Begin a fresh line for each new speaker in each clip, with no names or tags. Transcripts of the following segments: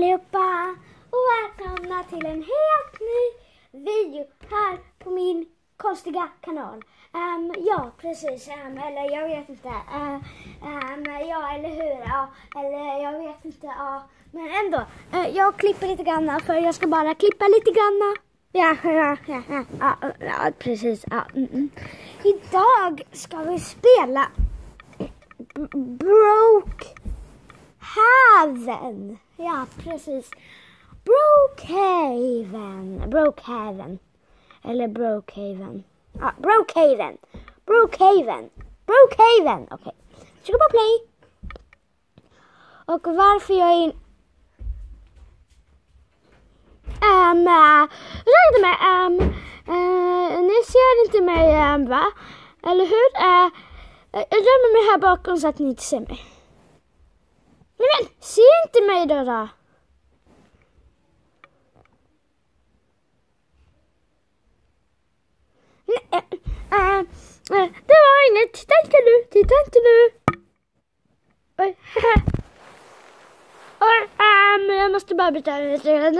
allihopa och välkomna till en helt ny video här på min konstiga kanal. Ja, precis. Eller jag vet inte. Ja, eller hur? Ja, eller jag vet inte. Ja, men ändå. Jag klipper lite grann för jag ska bara klippa lite grann. Ja, precis. Ja. Idag ska vi spela Brokehaven. Ja, precis. Brokehaven. Eller Brokehaven. Ja, Brokehaven. Okej. Trycka på play. Och varför jag är ni ser inte mig, va? Eller hur? Jag gömmer mig här bakom så att ni inte ser mig. Men se inte mig då. Det var inget. Titta inte nu. Oj. Jag måste bara byta lite grann.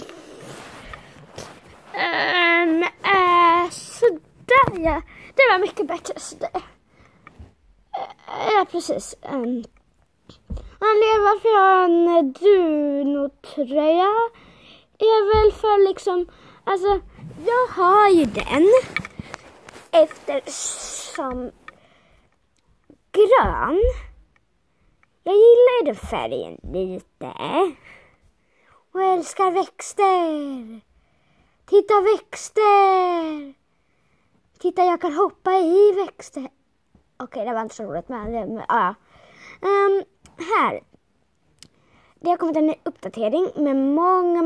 Sådär, ja. Det var mycket bättre sådär. Ja, precis. Anledningen varför jag har en Duno-tröja är väl för liksom, alltså jag har ju den eftersom grön, jag gillar ju den färgen lite och älskar växter. Titta växter. Titta, jag kan hoppa i växter. Okej, det var inte så roligt, men ja. Här. Det har kommit en ny uppdatering med många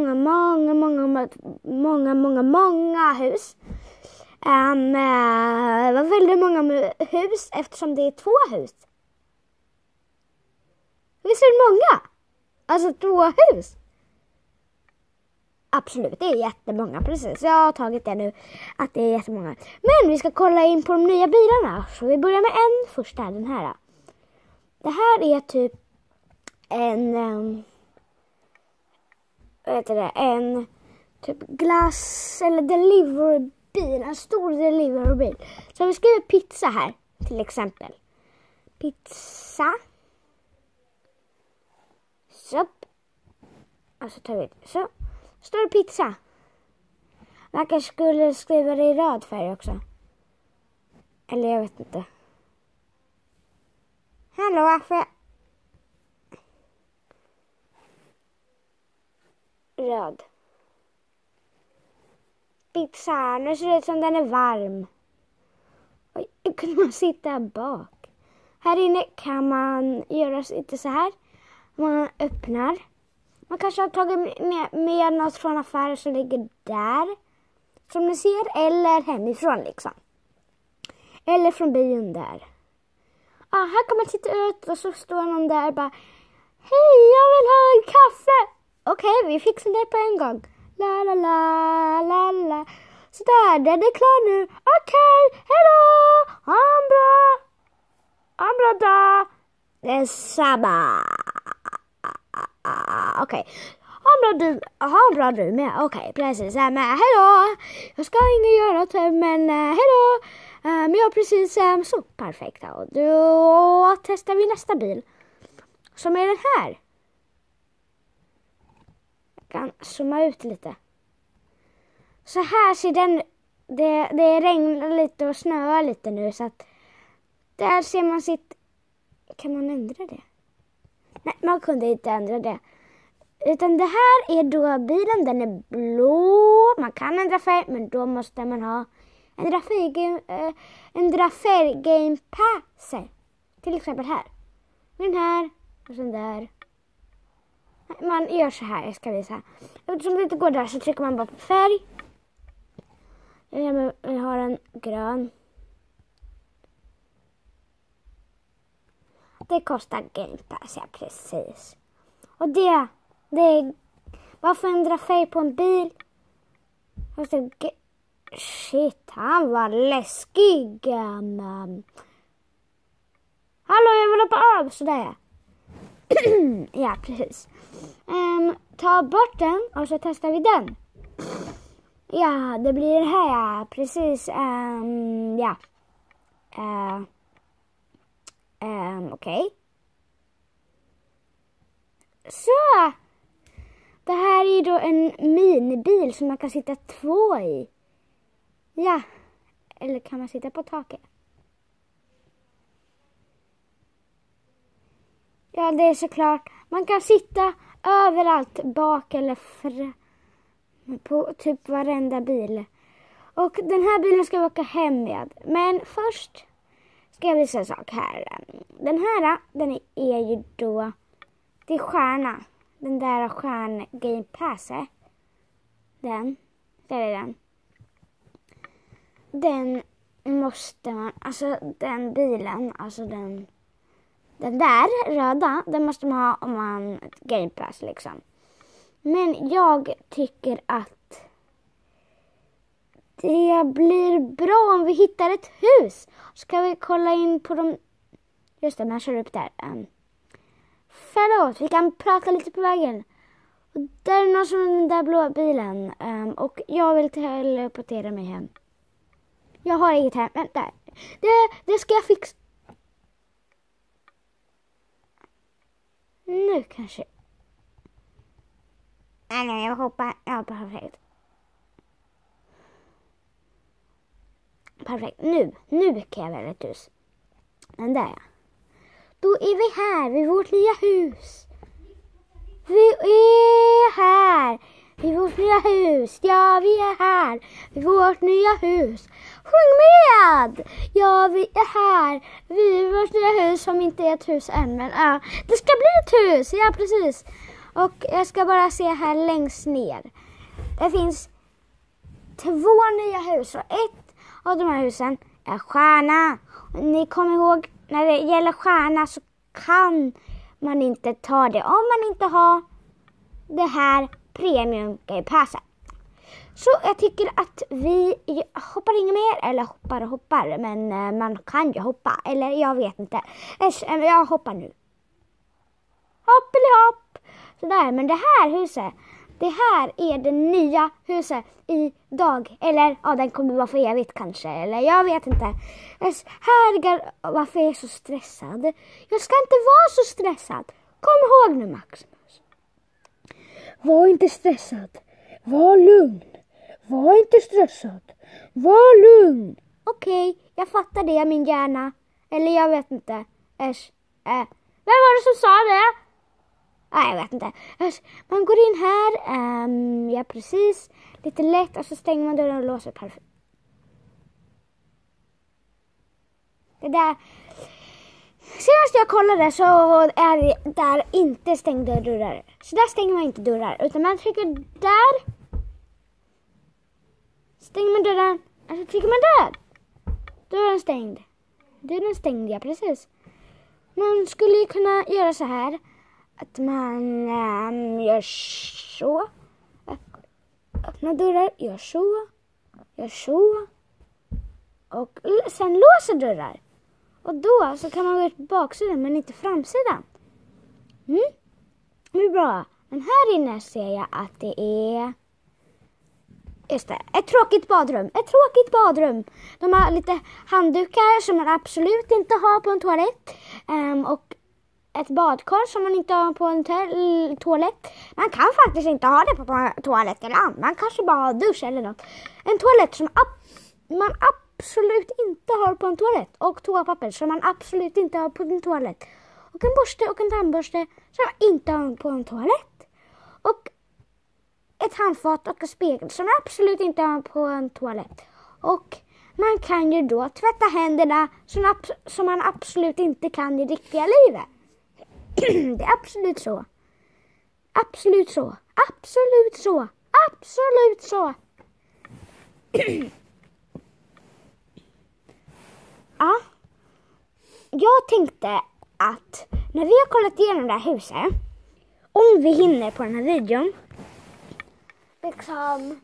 hus. Det var väldigt många hus eftersom det är 2 hus. Visst är det många? Alltså 2 hus. Absolut, det är jättemånga, precis. Jag har tagit det nu att det är jättemånga. Men vi ska kolla in på de nya bilarna. Så vi börjar med en först här, den här. Det här är typ en typ glass eller deliverybil, en stor deliverybil. Så vi skriver pizza här till exempel. Pizza. Så. Och så tar vi det. Så. Står det pizza. Man kanske skulle skriva det i röd färg också. Eller jag vet inte. Hallå, varför? Röd. Pizza. Nu ser det ut som den är varm. Oj, nu kunde man sitta här bak. Här inne kan man göra lite så här. Man öppnar. Man kanske har tagit med något från affären som ligger där. Som ni ser. Eller hemifrån liksom. Eller från bion där. Här kan man titta ut och så står någon där och bara: hej, jag vill ha en kaffe. Okej, vi fixar det på en gång. La. Sådär, den är klar nu. Okej, hejdå. Ha en bra dag. Detsamma. Okej. Ha en bra du med. Okej, precis. Men hejdå. Jag ska inte göra något, men hejdå. Men jag precis så perfekt. Och då testar vi nästa bil. Som är den här. Jag kan zooma ut lite. Så här ser den. Det regnar lite och snöar lite nu. Så att där ser man sitt. Kan man ändra det? Nej, man kunde inte ändra det. Utan det här är då bilen. Den är blå. Man kan ändra färg. Men då måste man ha ändra färggame passer. Till exempel här. Den här. Och sen där. Man gör så här. Jag ska visa. Eftersom det inte går där så trycker man bara på färg. Jag har en grön. Det kostar Game Pass, ja precis. Och det är varför ändra färg på en bil? Shit, han var läskig. Hallå, jag vill hoppa av sådär. Ja, precis. Ta bort den och så testar vi den. Ja, det blir det här, ja. Precis. Ja. Okej. Så. Det här är då en minibil som man kan sitta 2 i. Ja. Eller kan man sitta på taket? Ja, det är såklart. Man kan sitta överallt, bak eller på typ varenda bil. Och den här bilen ska vi åka hem med. Men först ska jag visa en sak här. Den här, den är ju då... Det är stjärna. Den där Game Pass. Den. Det är den. Den måste man... Alltså den bilen. Alltså den där röda. Den måste man ha om man Game Pass liksom. Men jag tycker att det blir bra om vi hittar ett hus. Ska vi kolla in på dem? Just det, man kör upp där. Förlåt, vi kan prata lite på vägen. Och där är någon som den där blåa bilen. Och jag vill teleportera mig hem. Jag har inget hem. Vänta. Det ska jag fixa. Nu kanske. Nej, jag hoppar. Ja, perfekt. Perfekt. Nu kan jag välja ett hus. Den där, ja. Då är vi här vid vårt nya hus. Vi är här vid vårt nya hus. Ja, vi är här vid vårt nya hus. Sjung med! Ja, vi är här vid vårt nya hus som inte är ett hus än. Men det ska bli ett hus. Ja, precis. Och jag ska bara se här längst ner. Det finns 2 nya hus och ett av de här husen är stjärna. Ni kommer ihåg, när det gäller stjärna så kan man inte ta det om man inte har det här premium Game Pass. Så jag tycker att vi hoppar inget mer, eller hoppar, men man kan ju hoppa, eller jag vet inte. Jag hoppar nu. Hoppelihopp! Sådär, men det här huset, det här är det nya huset idag. Eller ja, den kommer vara för evigt kanske. Eller jag vet inte. Herregud, varför är jag så stressad? Jag ska inte vara så stressad. Kom ihåg nu, Maximus. Var inte stressad. Var lugn. Var inte stressad. Var lugn. Okej, jag fattar det, min hjärna. Eller jag vet inte. Vem var det som sa det? Nej, jag vet inte. Man går in här. Ja, precis. Lite lätt. Och så stänger man dörren och låser. Perfekt. Det där. Senast jag kollade så är det där inte stängda dörrar. Så där stänger man inte dörrar. Utan man trycker där. Stänger man dörren. Och så trycker man där. Dörren stängd. Dörren stängd, ja, precis. Man skulle ju kunna göra så här. Att man gör så. Öppna dörrar, gör så. Och sen låser dörrar. Och då så kan man gå ut på baksidan men inte framsidan. Det är bra. Men här inne ser jag att det är... Just det, ett tråkigt badrum. De har lite handdukar som man absolut inte har på en toalett. Och ett badkar som man inte har på en toalett. Man kan faktiskt inte ha det på en toalett eller man kanske bara har dusch eller något. En toalett som man absolut inte har på en toalett. Och toapapper som man absolut inte har på en toalett. Och en borste och en tandborste som man inte har på en toalett. Och ett handfat och en spegel som man absolut inte har på en toalett. Och man kan ju då tvätta händerna som man absolut inte kan i riktiga livet. Det är absolut så. Absolut så. Ja. Jag tänkte att när vi har kollat igenom det här huset, om vi hinner på den här videon, liksom,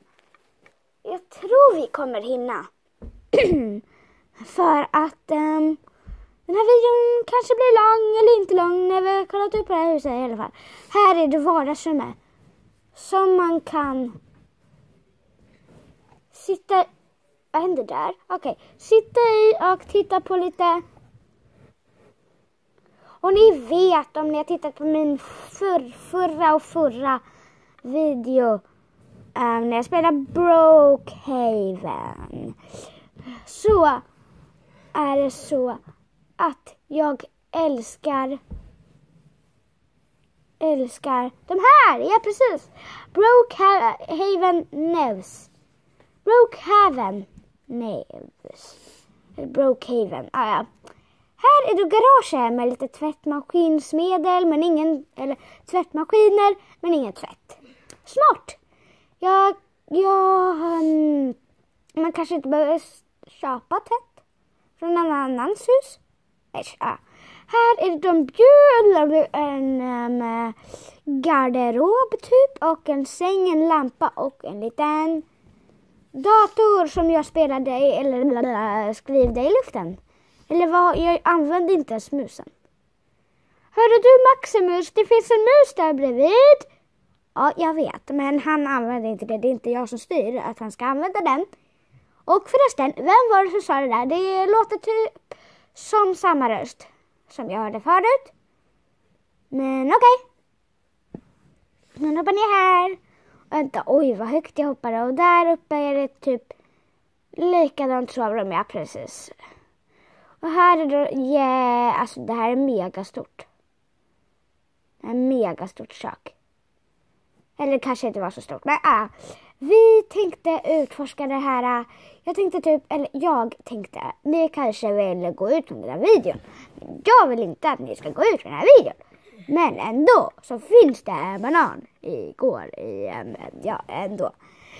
jag tror vi kommer hinna. För att Den här videon kanske blir lång eller inte lång när vi har kollat upp på det här huset i alla fall. Här är det vardagsrummet. Som man kan sitta... Vad händer där? Okej. Sitta i och titta på lite... Och ni vet om ni har tittat på min förra video. När jag spelade Brookhaven. Så är det så att jag älskar de här. Ja, precis. Brookhaven News. Brookhaven. Ja. Här är det garage med lite tvättmaskinsmedel men ingen, eller tvättmaskiner men ingen tvätt. Smart. Man kanske inte behöver köpa tvätt från någon annans hus. Här är de bjuder en garderob typ och en säng, en lampa och en liten dator som jag spelade i eller skrivde i luften. Eller vad, jag använde inte ens musen. Hörde du Maximus, det finns en mus där bredvid. Ja, jag vet, men han använder inte det. Det är inte jag som styr att han ska använda den. Och förresten, vem var det som sa det där? Det låter typ som samma röst som jag hörde förut. Men okej. Nu hoppar ner här. Vänta, oj vad högt jag hoppade. Och där uppe är det typ likadant sovrum, ja precis. Och här är det, alltså det här är megastort. Det är megastort kök. Eller kanske inte var så stort. Men vi tänkte utforska det här. Jag tänkte ni kanske vill gå ut med den här videon. Men jag vill inte att ni ska gå ut med den här videon. Men ändå så finns det en banan ändå.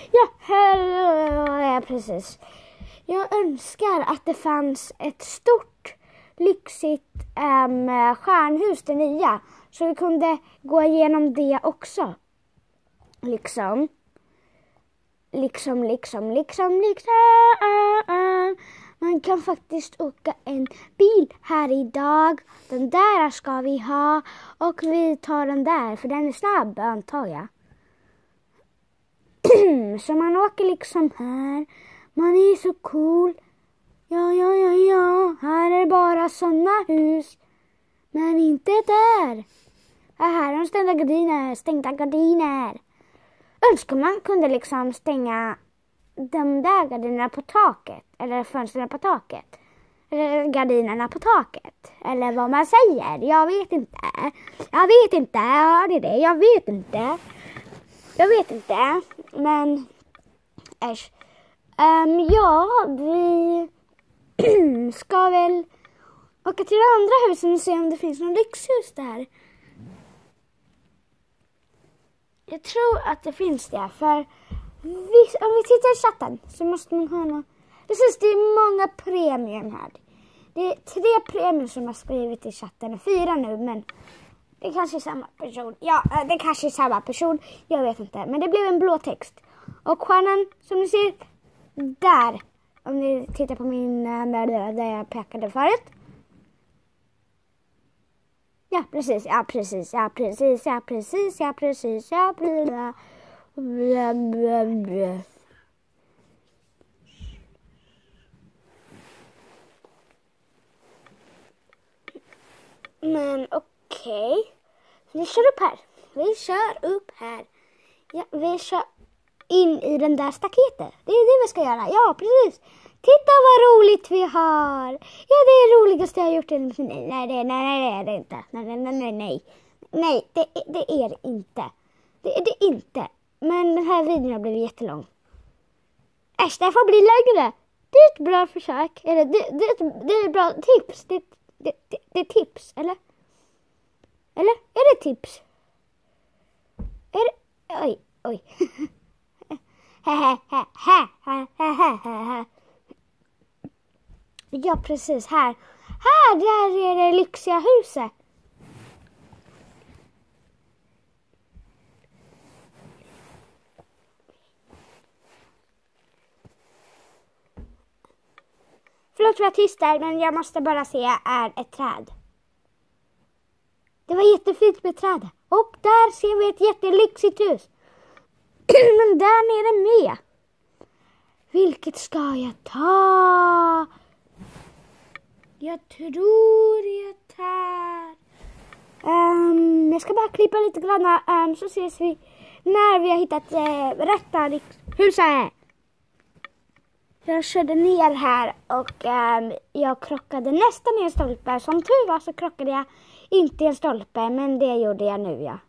Ja, precis. Jag önskar att det fanns ett stort, lyxigt stjärnhus det nya. Så vi kunde gå igenom det också. Liksom. Man kan faktiskt åka en bil här idag. Den där ska vi ha. Och vi tar den där, för den är snabb antar jag. Så man åker liksom här. Man är så cool. Ja. Här är bara såna hus. Men inte där. Här är de stängda gardiner. Önskar man kunde liksom stänga de där gardinerna på taket. Eller fönstren på taket. Eller gardinerna på taket. Eller vad man säger. Jag vet inte. Men äsch. Vi ska väl åka till det andra husen och se om det finns någon lyxhus där. Jag tror att det finns det. För om vi tittar i chatten så måste man ha någon. Precis, det är många premium här. Det är 3 premium som har skrivit i chatten. 4 nu, men det kanske är samma person. Ja, det kanske är samma person. Jag vet inte. Men det blev en blå text. Och stjärnan som ni ser där. Om ni tittar på min där jag pekade förut. Ja, precis. Men okej. Vi kör upp här. Ja, vi kör in i den där staketet. Det är det vi ska göra. Ja, precis. Titta vad roligt vi har. Ja, det är det roligaste jag har gjort. Nej, det är det inte. Nej, det är det inte. Det är det inte. Men den här videon har blivit jättelång. Äsch, det får bli längre. Det är ett bra försök. Eller det är ett bra tips. Det är tips, eller? Eller? Är det tips? Är det? Oj. Ja, precis. Här där är det lyxiga huset. Förlåt för att jag tystar, men jag måste bara se är ett träd. Det var jättefint med träd. Och där ser vi ett jättelyxigt hus. Men där nere med. Vilket ska jag ta? Jag tror jag tar... jag ska bara klippa lite grann. Så ses vi när vi har hittat rätta huset. Jag körde ner här och jag krockade nästan i en stolpe. Som tur var så krockade jag inte i en stolpe, men det gjorde jag nu, ja.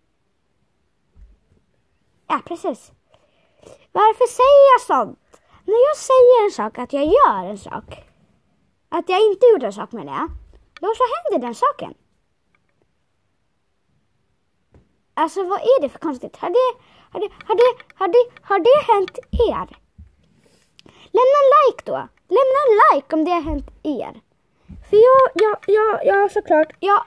Ja, precis. Varför säger jag sånt? När jag säger en sak, att jag gör en sak. Att jag inte gjorde en sak med det. Då så händer den saken. Alltså, vad är det för konstigt? Har det hänt er? Lämna en like då. Lämna en like om det har hänt er. För jag såklart. Ja.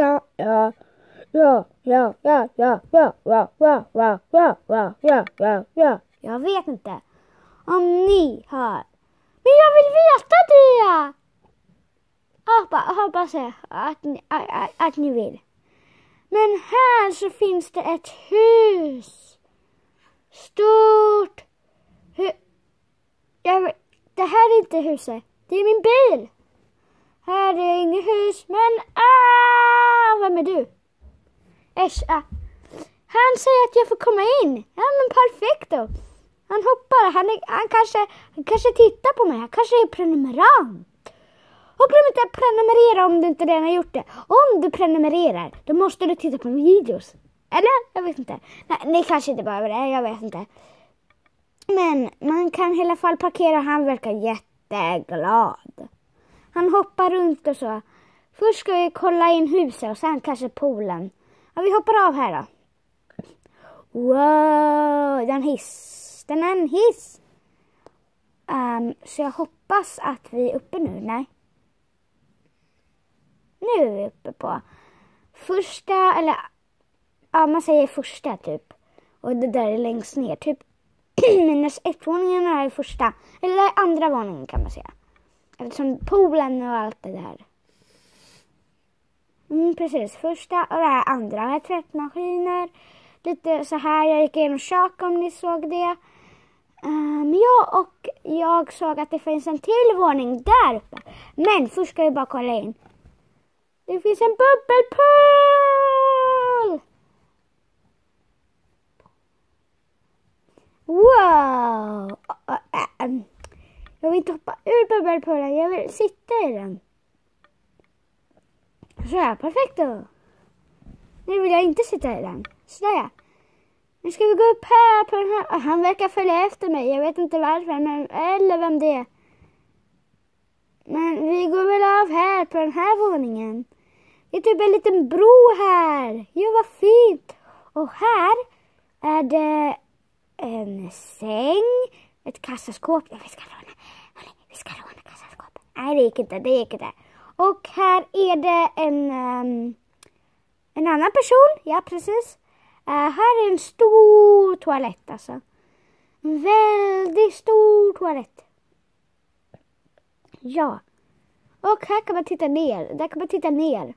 Jag vet inte om ni har. Men jag vill veta det. Hoppas jag att ni vill. Men här så finns det ett hus. Stort. Det här är inte huset. Det är min bil. Här är inget hus. Men vem är du? Han säger att jag får komma in. Ja, men perfekt då. Han hoppar. Han kanske tittar på mig. Han kanske är prenumerant. Och glöm inte att prenumerera om du inte redan har gjort det. Om du prenumererar, då måste du titta på videos. Eller? Jag vet inte. Nej, ni kanske inte behöver det. Jag vet inte. Men man kan i alla fall parkera. Han verkar jätteglad. Han hoppar runt och så. Först ska vi kolla in huset och sen kanske poolen. Ja, vi hoppar av här då. Wow, den är en hiss. Så jag hoppas att vi är uppe nu. Nej. Nu är vi uppe på första, eller ja, man säger första typ. Och det där är längst ner typ. -1-våningen är första, eller andra våningen kan man säga. Eftersom poolen och allt det där. Precis, första och det här andra. Här är tvättmaskiner. Lite så här, jag gick in och kök om ni såg det. Jag såg att det finns en till våning där uppe. Men först ska vi bara kolla in. Det finns en bubbelpool! Wow! Jag vill inte hoppa ur bubbelpoolen. Jag vill sitta i den. Så här, perfekt då. Nu vill jag inte sitta i den. Sådär. Nu ska vi gå upp här på den här. Han verkar följa efter mig. Jag vet inte varför. Eller vem det är. Men vi går väl av här på den här våningen. Det är typ en liten bro här. Jo, vad fint. Och här är det en säng. Ett kassaskåp. Ja, vi ska låna kassaskåp. Nej, det gick inte. Och här är det en annan person. Ja, precis. Här är en stor toalett alltså. En väldigt stor toalett. Ja. Och här kan man titta ner. Där kan man titta ner.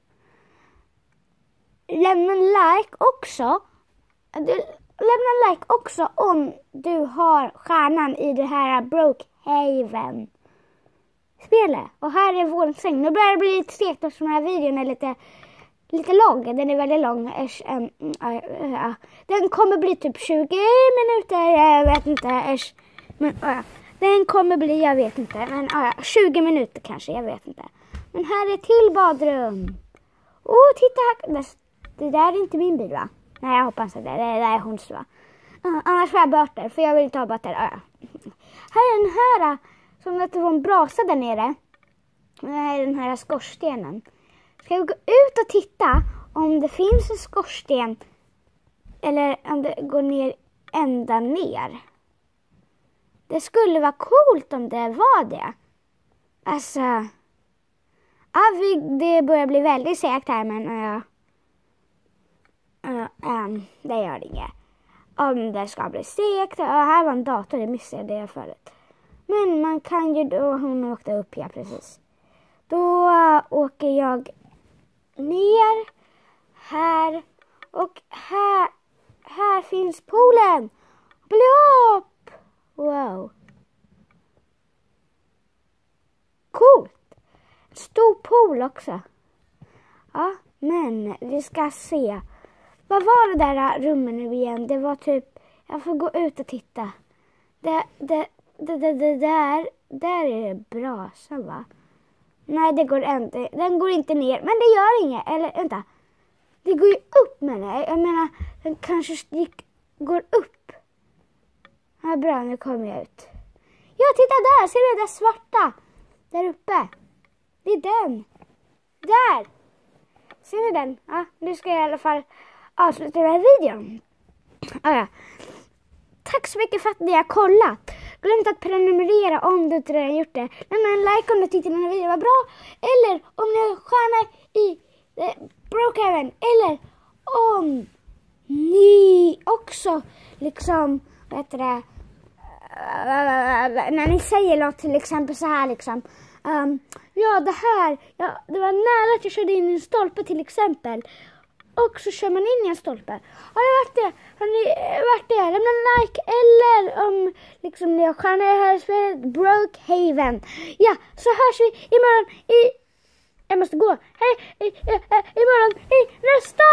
Lämna en like också. Lämna en like också om du har stjärnan i det här Brookhaven spelet. Och här är vår säng. Nu börjar det bli lite segt eftersom den här videon är lite lång. Den är väldigt lång. Den kommer bli typ 20 minuter. Jag vet inte. Men, den kommer bli, jag vet inte. Men 20 minuter kanske, jag vet inte. Men här är till badrum. Titta här. Det där är inte min bil, va? Nej, jag hoppas att det är hons, va? Annars får jag böter, för jag vill inte ha böter. Här är den här, som att det var en brasa där nere. Här är den här skorstenen. Ska vi gå ut och titta om det finns en skorsten eller om det går ner ända ner? Det skulle vara coolt om det var det. Alltså, det börjar bli väldigt segt här, men det gör det inget. Om det ska bli segt, här var en dator, det missade jag förut. Men man kan ju då, hon åkte upp, ja precis. Då åker jag ner här och här finns poolen. Hopp! Wow. Coolt. Stor pool också. Ja, men vi ska se. Vad var det där rummet nu igen? Det var typ, jag får gå ut och titta. Det där är det brasan, va? Nej, det går inte. Den går inte ner, men det gör inget. Eller vänta. Det går ju upp med det. Jag menar, den kanske går upp. Ja, bra, nu kommer jag ut. Ja, titta där. Ser du det där svarta? Där uppe. Det är den. Där. Ser ni den? Ja, nu ska jag i alla fall avsluta den här videon. Ja. Tack så mycket för att ni har kollat. Glöm inte att prenumerera om du inte redan gjort det. Lämna en like om du tyckte den här videon var bra. Eller om ni har stjärna i Brookhaven. Eller om ni också liksom, vad heter det, när ni säger något till exempel så här liksom. Ja, det här, ja, det var nära att jag körde in i en stolpe till exempel. Och så kör man in i en stolpe. Har ni varit det? Har ni varit det? Lämna en like. Eller om liksom ni har stjärnor i det här spelet Brookhaven. Ja, så hörs vi imorgon i... Jag måste gå. Hej, imorgon i nästa